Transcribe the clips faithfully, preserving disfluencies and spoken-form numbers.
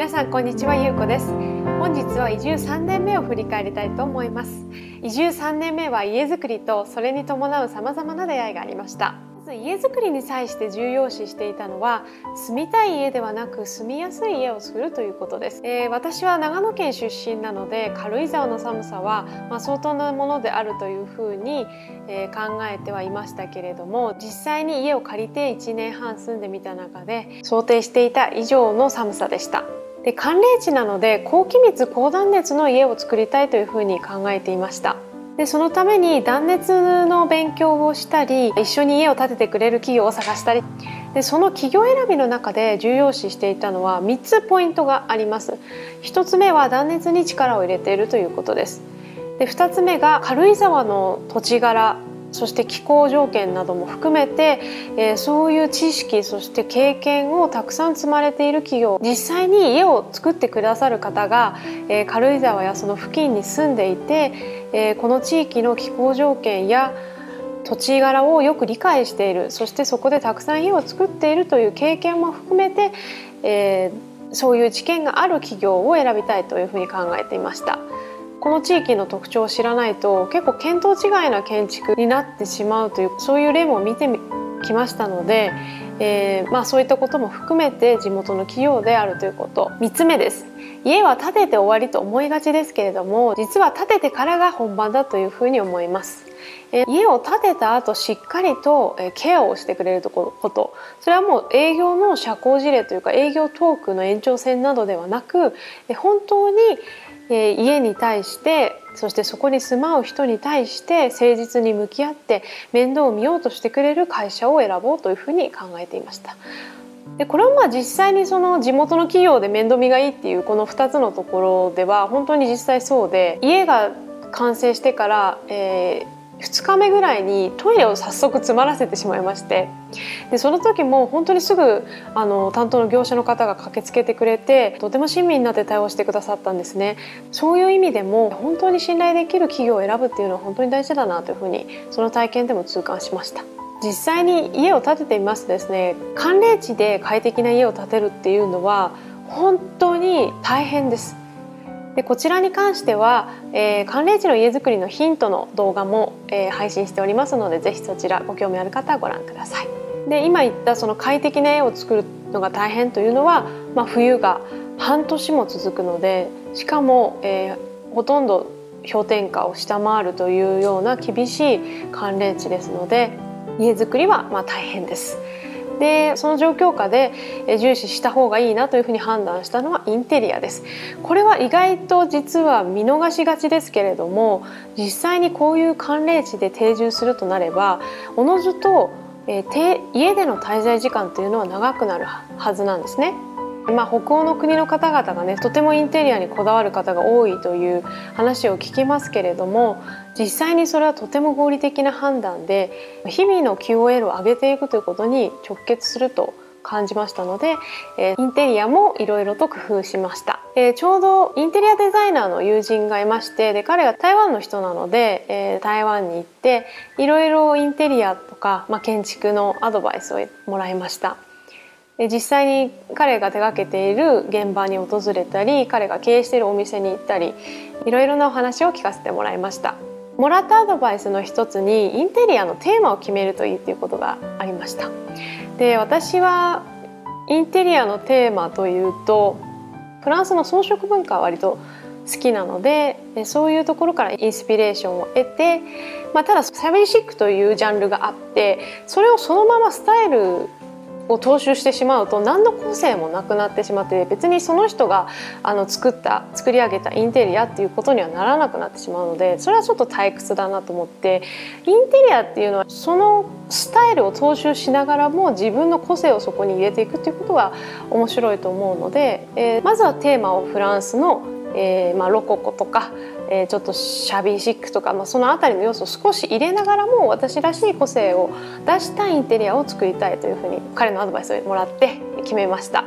皆さんこんにちは、ゆうこです。本日は移住さんねんめを振り返りたいと思います。移住さんねんめは家づくりとそれに伴うさまざまな出会いがありました。まず家づくりに際して重要視していたのは、住みたい家ではなく住みやすい家を作るということです。えー、私は長野県出身なので、軽井沢の寒さは、まあ、相当なものであるというふうに、えー、考えてはいましたけれども、実際に家を借りていちねんはん住んでみた中で想定していた以上の寒さでした。で、寒冷地なので高気密高断熱の家を作りたいというふうに考えていました。で、そのために断熱の勉強をしたり、一緒に家を建ててくれる企業を探したり、でその企業選びの中で重要視していたのはみっつポイントがあります。ひとつめは断熱に力を入れているということです。で、ふたつめが軽井沢の土地柄、そして気候条件なども含めて、えー、そういう知識、そして経験をたくさん積まれている企業、実際に家を作ってくださる方が、えー、軽井沢やその付近に住んでいて、えー、この地域の気候条件や土地柄をよく理解している、そしてそこでたくさん家を作っているという経験も含めて、えー、そういう知見がある企業を選びたいというふうに考えていました。この地域の特徴を知らないと結構見当違いな建築になってしまうという、そういう例も見てきましたので、えーまあ、そういったことも含めて地元の企業であるということ。みっつめです。家は建てて終わりと思いがちですけれども、実は建ててからが本番だというふうに思います。えー、家を建てた後しっかりとケアをしてくれること、それはもう営業の社交辞令というか営業トークの延長線などではなく、本当にえー、家に対して、そしてそこに住まう人に対して誠実に向き合って面倒を見ようとしてくれる会社を選ぼうというふうに考えていました。で、これはまあ実際にその地元の企業で面倒見がいいっていうこのふたつのところでは本当に実際そうで、家が完成してから、えーふつかめぐらいにトイレを早速詰まらせてしまいまして、でその時も本当にすぐあの担当の業者の方が駆けつけてくれて、とても親身になって対応してくださったんですね。そういう意味でも本当に信頼できる企業を選ぶっていうのは本当に大事だなというふうにその体験でも痛感しました。実際に家を建ててみますとですね、寒冷地で快適な家を建てるっていうのは本当に大変です。で、こちらに関しては、えー、寒冷地の家づくりのヒントの動画も、えー、配信しておりますので、ぜひそちらご興味ある方はご覧ください。で、今言ったその快適な家を作るのが大変というのは、まあ、冬が半年も続くので、しかも、えー、ほとんど氷点下を下回るというような厳しい寒冷地ですので、家づくりはまあ大変です。で、その状況下で重視した方がいいなというふうに判断したのはインテリアです。これは意外と実は見逃しがちですけれども、実際にこういう寒冷地で定住するとなれば、おのずと、えー、家での滞在時間というのは長くなるはずなんですね。まあ、北欧の国の方々がね、とてもインテリアにこだわる方が多いという話を聞きますけれども、実際にそれはとても合理的な判断で、日々の キューオーエル を上げていくということに直結すると感じましたので、えー、インテリアもいろいろと工夫しました。えー、ちょうどインテリアデザイナーの友人がいまして、で彼が台湾の人なので、えー、台湾に行っていろいろインテリアとか、まあ、建築のアドバイスをもらいました。実際に彼が手がけている現場に訪れたり、彼が経営しているお店に行ったり、いろいろなお話を聞かせてもらいました。もらったアドバイスの一つにインテリアのテーマを決めるといいということがありました。で、私はインテリアのテーマというと、フランスの装飾文化は割と好きなので、そういうところからインスピレーションを得て、まあ、ただサビシックというジャンルがあって、それをそのままスタイルを踏襲してしまうと何の個性もなくなってしまって、別にその人があの作った作り上げたインテリアっていうことにはならなくなってしまうので、それはちょっと退屈だなと思って、インテリアっていうのはそのスタイルを踏襲しながらも自分の個性をそこに入れていくっていうことが面白いと思うので、えー、まずはテーマをフランスの、えーまあ、ロココとか、えー、ちょっとシャビーシックとか、まあ、そのあたりの要素を少し入れながらも私らしい個性を出したインテリアを作りたいというふうに彼のアドバイスをもらって決めました。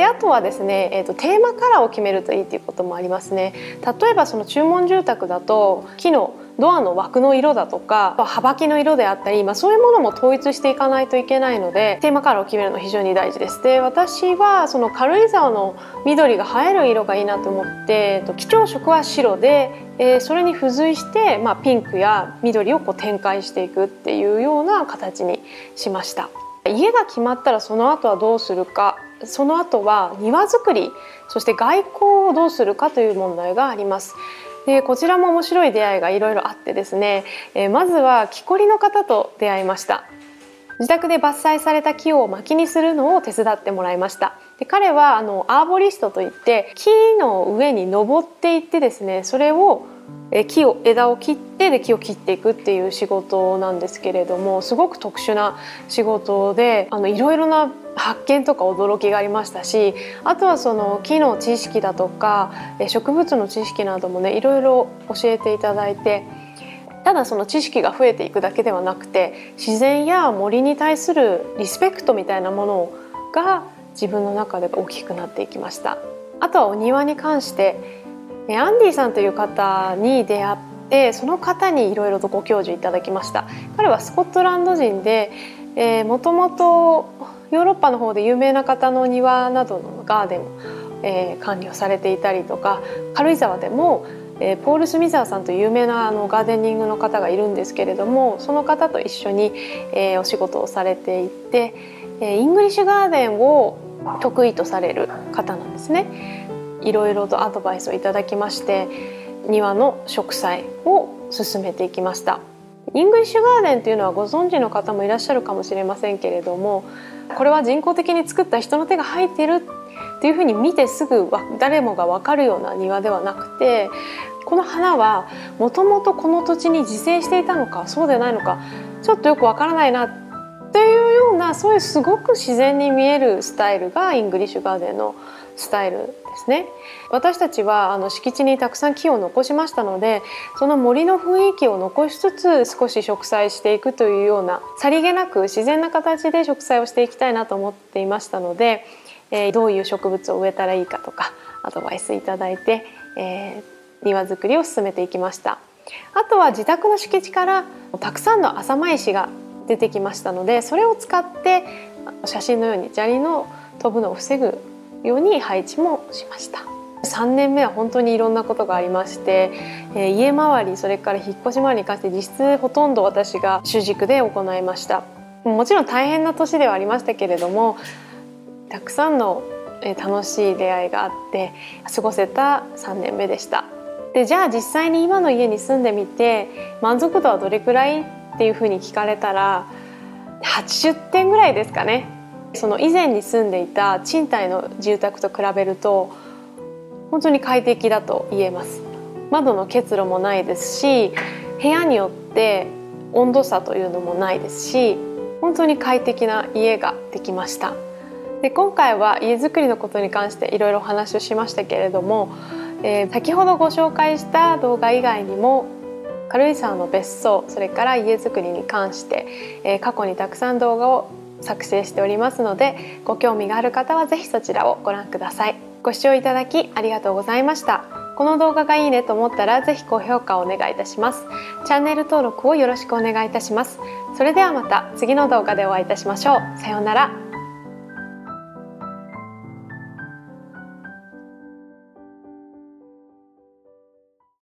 であとはですね、えーと、テーマカラーを決めるといいということもありますね。例えばその注文住宅だと木のドアの枠の色だとか幅木の色であったり、まあ、そういうものも統一していかないといけないので、テーマカラーを決めるの非常に大事です。で私はその軽井沢の緑が映える色がいいなと思って、基調色は白で、えー、それに付随して、まあ、ピンクや緑をこう展開していくっていうような形にしました。家が決まったらその後はどうするか、その後は庭作り、そして外交をどうするかという問題があります。でこちらも面白い出会いがいろいろあってですね、えー、まずは木こりの方と出会いました。自宅で伐採された木を薪にするのを手伝ってもらいました。で彼はあのアーボリストといって木の上に登っていってですね、それを木を枝を切ってで木を切っていくっていう仕事なんですけれども、すごく特殊な仕事で、あのいろいろな発見とか驚きがありましたし、あとはその木の知識だとか植物の知識などもね、いろいろ教えていただいて、ただその知識が増えていくだけではなくて、自然や森に対するリスペクトみたいなものが自分の中で大きくなっていきました。あとはお庭に関して、アンディさんという方に出会って、その方にいろいろとご教授いただきました。彼はスコットランド人で、えー、もともとヨーロッパの方で有名な方の庭などのガーデンを、えー、管理をされていたりとか、軽井沢でもえー、ポール・スミザーさんという有名なあのガーデニングの方がいるんですけれども、その方と一緒に、えー、お仕事をされていて、えー、イングリッシュガーデンを得意とされる方なんですね。いろいろとアドバイスをいただきまして、庭の植栽を進めていきました。イングリッシュガーデンというのはご存知の方もいらっしゃるかもしれませんけれども、これは人工的に作った人の手が入っているっていうふうに見てすぐ誰もが分かるような庭ではなくて、この花はもともとこの土地に自生していたのかそうでないのかちょっとよく分からないなというような、そういうすごく自然に見えるスタイルがイングリッシュガーデンのスタイルですね。私たちはあの敷地にたくさん木を残しましたので、その森の雰囲気を残しつつ少し植栽していくというような、さりげなく自然な形で植栽をしていきたいなと思っていましたので、えー、どういう植物を植えたらいいかとかアドバイスいただいて、えー庭作りを進めていきました。あとは自宅の敷地からたくさんの朝舞石が出てきましたので、それを使って写真のように砂利の飛ぶのを防ぐように配置もしました。さんねんめは本当にいろんなことがありまして、えー、家周り、それから引っ越し周りに関して実質ほとんど私が主軸で行いました。もちろん大変な年ではありましたけれども、たくさんの楽しい出会いがあって過ごせたさんねんめでした。でじゃあ実際に今の家に住んでみて満足度はどれくらいっていうふうに聞かれたらはちじゅってんぐらいですかね。その以前に住んでいた賃貸の住宅と比べると本当に快適だと言えます。窓の結露もないですし、部屋によって温度差というのもないですし、本当に快適な家ができました。で今回は家づくりのことに関していろいろお話をしましたけれども、えー、先ほどご紹介した動画以外にも軽井沢の別荘、それから家づくりに関して、えー、過去にたくさん動画を作成しておりますので、ご興味がある方はぜひそちらをご覧ください。ご視聴いただきありがとうございました。この動画がいいねと思ったらぜひ高評価をお願いいたします。チャンネル登録をよろしくお願いいたします。それではまた次の動画でお会いいたしましょう。さようなら。